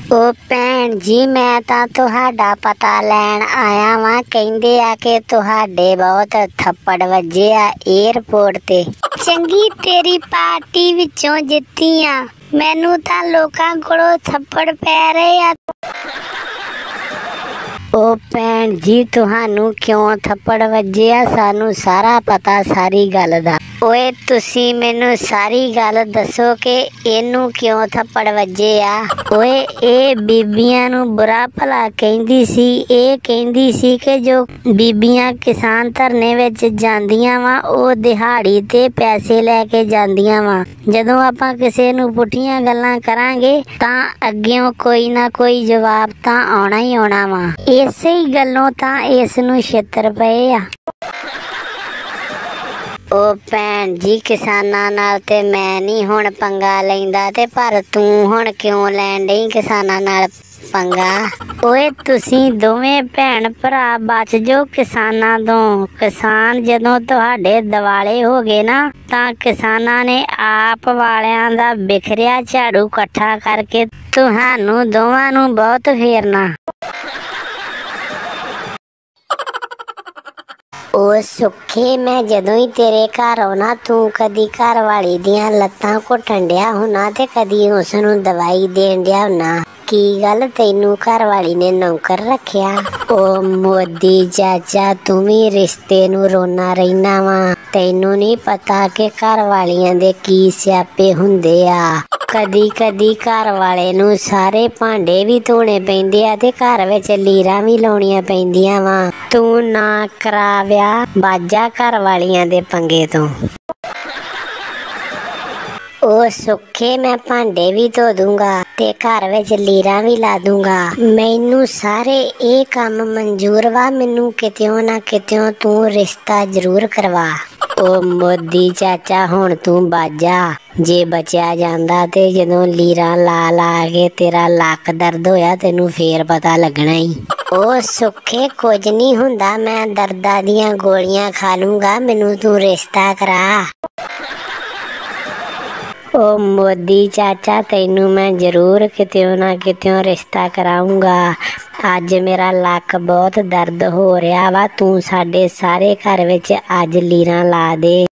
ओ भैन जी मैं तां तुहाडा पता लैन आया वां। कहिंदे आ कि तुहाडे बहुत थप्पड़ वजे आ एयरपोर्ट ते। चंगी तेरी पार्टी विचों जित्ती आ, मैनू तां लोकां कोलों थप्पड़ पै रहे आ। ओ भैन जी तुहानू क्यों थप्पड़ वजे आ? सानू सारा पता सारी गल दा। ओए तुसी मैनू सारी गल दसो कि इनू क्यों थप्पड़ वजे आ। ओए ए बीबियां नू बुरा भला कहंदी सी। ए कहंदी सी कि जो बीबियां किसान धरने विच जांदियां वा ओ दिहाड़ी ते पैसे लैके जांदियां वा। जदों आपां किसे नू पुठियां गल्लां करांगे तां अग्गियों कोई ना कोई जवाब तां आउणा ही आउणा वा। इसे ही गल्लों तां इस नू छित्तर पए आ। ओ भैन जी किसानां नाल ते मैं नहीं हुण पंगा लैंदा ते पर तू हुण क्यों लैण डई किसानां नाल पंगा? ओए तुसी दोवें भैन भरा बच जो किसानां तों। किसान जदों तुहाडे दिवाले हो गए ना तां किसानां ने आप वालियां दा बिखरिया झाड़ू इकट्ठा करके तुहानू दोवां नू बहुत फेरना। ओ सुखे मैं जदों ही तेरे घर आउणा तू कदी घर वाली दियां लत्तां घुटण डिया हुना ते कदी उसनू दवाई देण डिया हुना। की गल तैनू घर वाली ने नौकर रखिया? ओ मोदी चाचा तू भी रिश्ते नू रोना रहना वा। तैनू नहीं पता कि घर वालियां दे की स्यापे हुंदे आ। कदी कदी घर वाले नू सारे भांडे भी धोने पैंदे आ ते घर विच लीरां भी लाउणियां पैंदियां वा। तू ना करा विआह बाजा घर वालियां दे पंगे तों। ओ सुखे मैं भांडे भी धो दूंगा ते घर विच लीरां भी ला दूंगा। मैनू सारे ए काम मंजूर वा। मैनू कित्यों ना कित्यों तू रिश्ता जरूर करवा। ओ मोदी चाचा हुण तू बाजा जे बचिया जांदा ते जदों लीरां ला ला के तेरा लक दर्द होया तेनू फेर पता लगना ही। ओ सुखे कुछ नहीं हुंदा मैं दर्दा दियां गोलियां खा लूंगा। मैनू तू रिश्ता करा। ओ मोदी चाचा तैनू मैं जरूर कित्यों ना कित्यों रिश्ता कराऊंगा। अज मेरा लक बहुत दर्द हो रहा वा। तू साडे सारे घर विच अज लीरां ला दे।